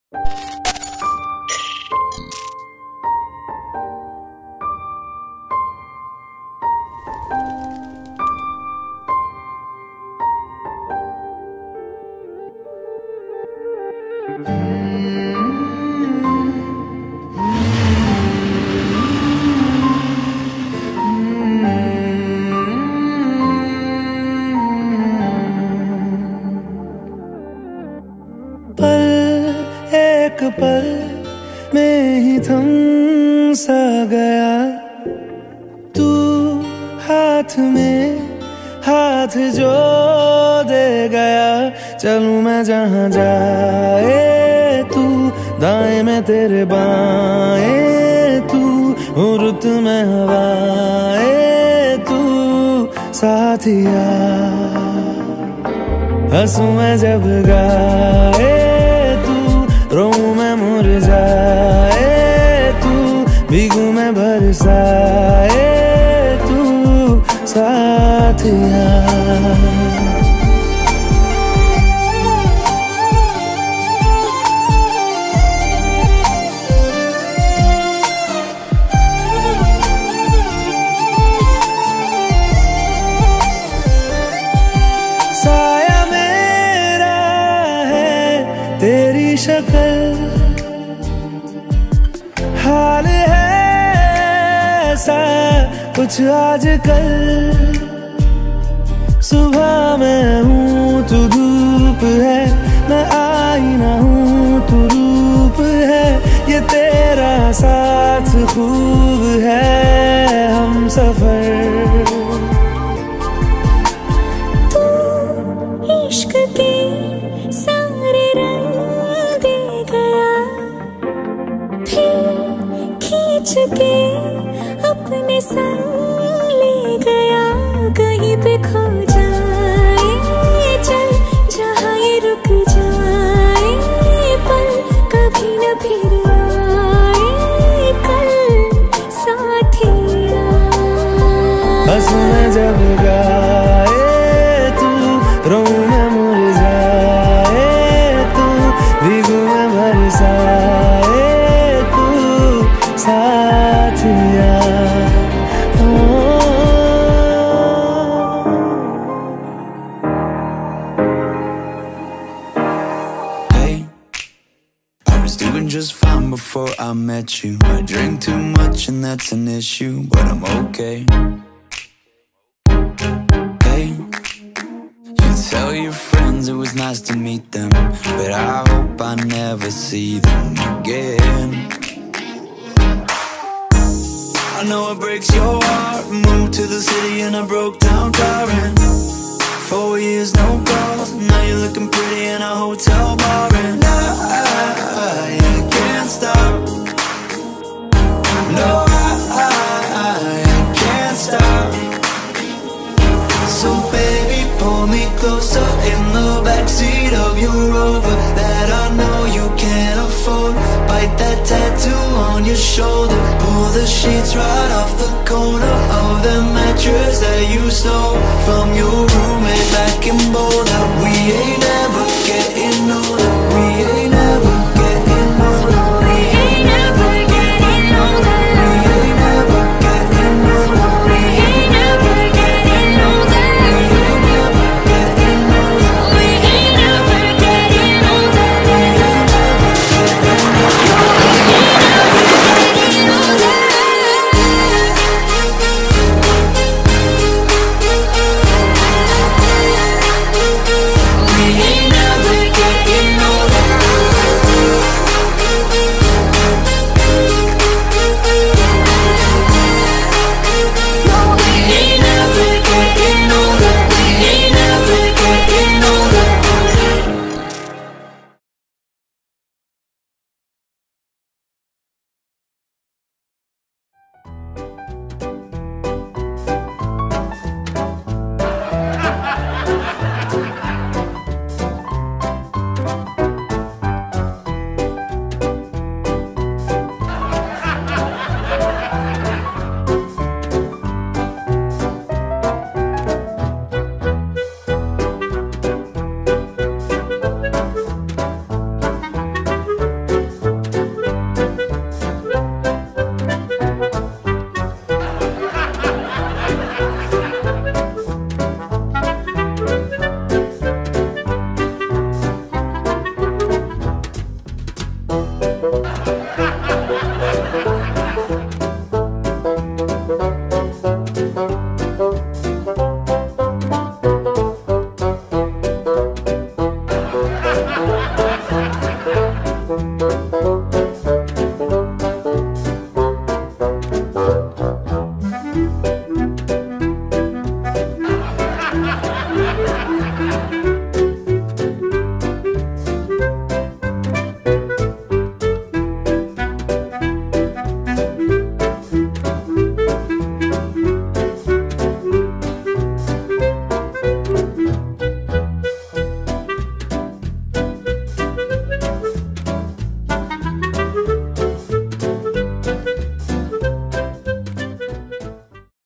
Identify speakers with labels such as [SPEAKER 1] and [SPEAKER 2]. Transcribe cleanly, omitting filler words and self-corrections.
[SPEAKER 1] एक पल में ही थम सा गया तू, हाथ में हाथ जो दे गया। चलूं मैं जहाँ जाए तू, दाएं में तेरे बाएं तू, रुत में हवाएं तू साथिया। हंसूं मैं जब गाए तू, रोऊं मैं मुरझाए तू, भीगूं मैं बरसाए तू साथिया। साया मेरा है तेरी शक्ल, हाल है ऐसा कुछ आजकल। सुबह मैं हूँ तू धूप है, मैं आईना हूँ तू रूप है। ये तेरा साथ खूब है हम सफर।
[SPEAKER 2] इश्क के सारे रंग दे गया, फिर खींच के अपने संग ले गया। कहीं पे खो जाए चल, जहाँ ये रुक जाए पल, कभी न फिर आए कल साथिया।
[SPEAKER 1] बस मैं जब गाए तू, रोऊं मैं मुरझाए तू, भीगूं मैं बरसाए तू साथिया।
[SPEAKER 3] Hey, I was doing just fine before I met you. I drink too much and that's an issue, but I'm okay. Tell your friends it was nice to meet them, but I hope I never see them again. I know it breaks your heart. Moved to the city and I broke down crying. 4 years no calls, now you're looking pretty in a hotel bar. And I can't stop. No, I can't stop. So baby, pull me closer in the backseat of your Rover that I know you can't afford. Bite that tattoo on your shoulder, pull the sheets right off the corner of the mattress that you stole from your room.